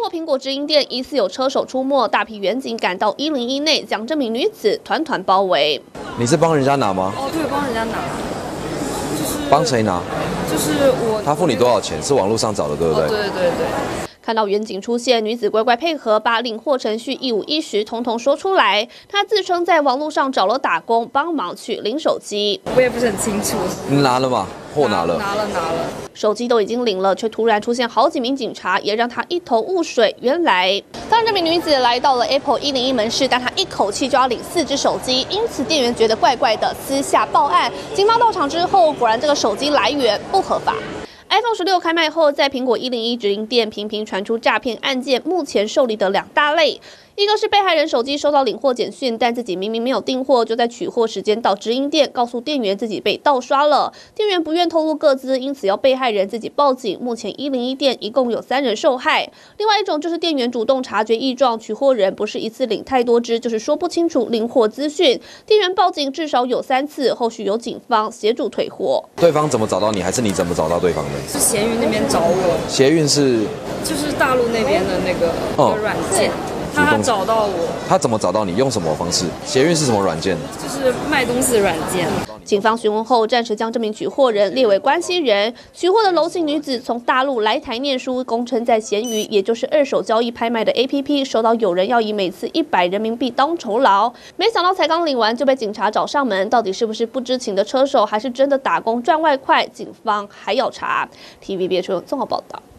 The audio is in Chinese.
或苹果直营店疑似有车手出没，大批员警赶到101内，将这名女子团团包围。 你是帮人家拿吗？ 哦，对，帮人家拿。就是帮谁拿？ 就是我。 他付你多少钱？是网络上找的，对不对？ 对对对。 看到员警出现，女子乖乖配合，把领货程序一五一十统统说出来。她自称在网络上找了打工，帮忙去领手机。 我也不是很清楚。 你拿了吗？货拿了。 拿了。 手机都已经领了，却突然出现好几名警察，也让她一头雾水。原来，当这名女子来到了 Apple 101门市，但她一口气就要领4只手机，因此店员觉得怪怪的，私下报案。警方到场之后，果然这个手机来源不合法。 iPhone 16开卖后，在苹果101直营店频频传出诈骗案件，目前受理的2大类。一个是被害人手机收到领货简讯，但自己明明没有订货，就在取货时间到直营店，告诉店员自己被盗刷了。店员不愿透露个资，因此要被害人自己报警。目前101店一共有3人受害。另外一种就是店员主动察觉异状，取货人不是一次领太多只，就是说不清楚领货资讯。店员报警至少有3次，后续由警方协助退货。 对方怎么找到你，还是你怎么找到对方的？ 是闲鱼那边找我。 协运是？ 就是大陆那边的那个软件。 他找到我， 他怎么找到你？用什么方式？协运是什么软件？ 就是卖东西的软件。 警方询问后，暂时将这名取货人列为关系人。取货的娄姓女子从大陆来台念书，供称在闲鱼，也就是二手交易拍卖的 APP， 收到有人要以每次100人民币当酬劳。没想到才刚领完就被警察找上门，到底是不是不知情的车手，还是真的打工赚外快？警方还要查。TVBS 综合报道。